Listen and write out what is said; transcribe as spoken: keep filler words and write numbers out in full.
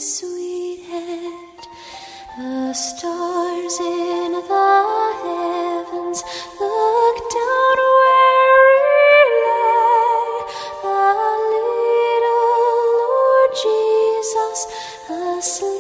sweet head. The stars in the heavens look down where he lay. The little Lord Jesus asleep.